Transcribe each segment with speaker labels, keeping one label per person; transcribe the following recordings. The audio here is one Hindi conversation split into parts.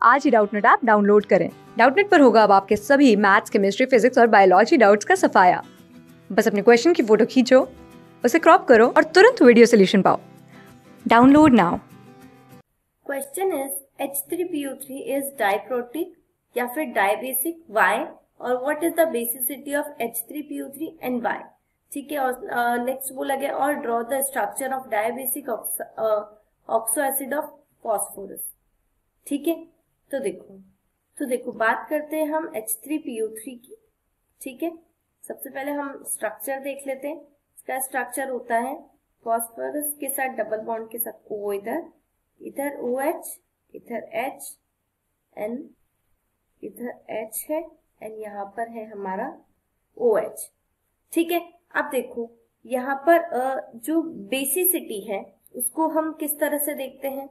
Speaker 1: आज ही डाउटनेट ऐप डाउनलोड करें। डाउटनेट पर होगा अब आपके सभी मैथ्स, केमिस्ट्री, फिजिक्स और बायोलॉजी डाउट्स का सफाया। बस अपने क्वेश्चन की फोटो खींचो, उसे क्रॉप करो और तुरंत वीडियो सोल्यूशन पाओ। Download now.
Speaker 2: Question is H3PO3 is diprotic या फिर डाइबेसिक, वाई, और what is the basicity of H3PO3 and why. ठीक है, और नेक्स्ट बोला गया और draw the structure of dibasic oxo acid of phosphorus. ठीक है, तो देखो बात करते हैं हम H3PO3 की। ठीक है, सबसे पहले हम स्ट्रक्चर देख लेते हैं। इसका स्ट्रक्चर होता है फॉस्फोरस के साथ डबल बॉन्ड के साथ O, इधर OH, इधर H, N, इधर H है, एंड यहाँ पर है हमारा OH। ठीक है, अब देखो यहाँ पर जो बेसिसिटी है उसको हम किस तरह से देखते हैं।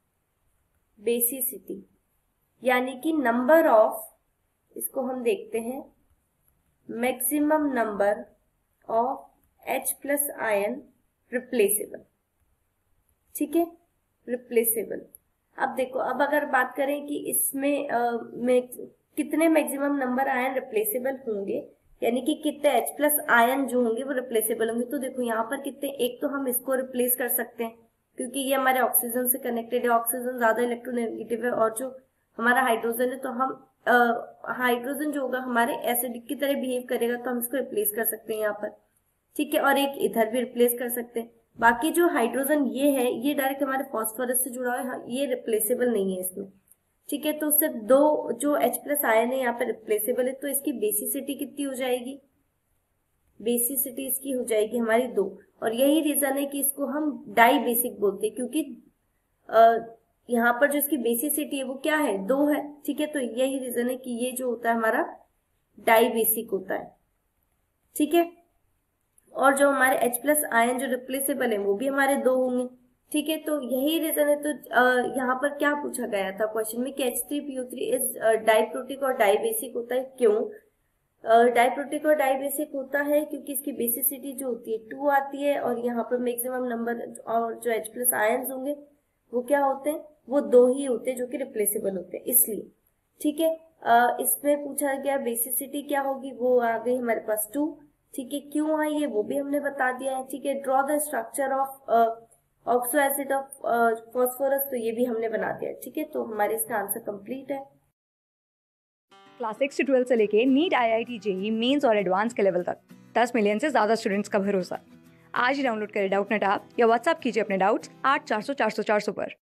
Speaker 2: बेसिसिटी यानी कि नंबर ऑफ, इसको हम देखते हैं maximum number of H plus ion replaceable. ठीक है, रिप्लेसेबल। अब देखो, अब अगर बात करें कि इसमें कितने मैक्सिमम नंबर आयन रिप्लेसेबल होंगे, यानी कि कितने H प्लस आयन जो होंगे वो रिप्लेसेबल होंगे, तो देखो यहाँ पर कितने, एक तो हम इसको रिप्लेस कर सकते हैं क्योंकि ये हमारे ऑक्सीजन से कनेक्टेड है, ऑक्सीजन ज्यादा इलेक्ट्रोनेगेटिव है, और जो हमारा हाइड्रोजन है तो हम हाइड्रोजन जो होगा हमारे एसिड की तरह बिहेव करेगा, तो हम इसको रिप्लेस कर सकते हैं यहाँ पर। ठीक है, और एक इधर भी रिप्लेस कर सकते हैं। बाकी जो हाइड्रोजन ये है, ये डायरेक्ट हमारे फॉस्फोरस से जुड़ा है, ये रिप्लेसेबल नहीं है इसमें। ठीक है, तो सिर्फ दो जो H प्लस आयन है यहाँ पे रिप्लेसेबल है, तो इसकी बेसिसिटी कितनी हो जाएगी। बेसिसिटी इसकी हो जाएगी हमारी 2, और यही रीजन है कि इसको हम डाई बेसिक बोलते हैं, क्योंकि यहाँ पर जो इसकी बेसिसिटी है वो क्या है, 2 है। ठीक है, तो यही रीजन है कि ये जो होता है हमारा डाई बेसिक होता है। ठीक है, और जो हमारे H प्लस आयन जो रिप्लेसेबल है वो भी हमारे 2 होंगे। ठीक है, तो यही रीजन है। तो यहाँ पर क्या पूछा गया था क्वेश्चन में कि H3PO3 इज डाइप्रोटिक और डाइबेसिक होता है। क्यों डाइप्रोटिक और डाइबेसिक होता है? क्योंकि इसकी बेसिसिटी जो होती है 2 आती है, और यहाँ पर मैक्सिमम नंबर और जो H प्लस आयन होंगे वो क्या होते हैं, वो 2 ही होते हैं जो कि रिप्लेसेबल होते हैं, इसलिए। ठीक है, इसमें पूछा गया बेसिसिटी क्या होगी, वो आ गई हमारे पास 2। ठीक है, क्यों आई है वो भी हमने बता दिया है। ठीक है, draw the structure of oxo acid of phosphorus, तो ये भी हमने बना दिया। ठीक है, तो हमारे इसका आंसर कंप्लीट है।
Speaker 1: क्लास 6 से 12 से लेके नीट, IIT, JEE मेंस और एडवांस के लेवल तक 10 मिलियन से ज्यादा स्टूडेंट्स का भरोसा। आज ही डाउनलोड करें डाउटनेट ऐप या व्हाट्सएप कीजिए अपने डाउट्स 8400 400 400 पर।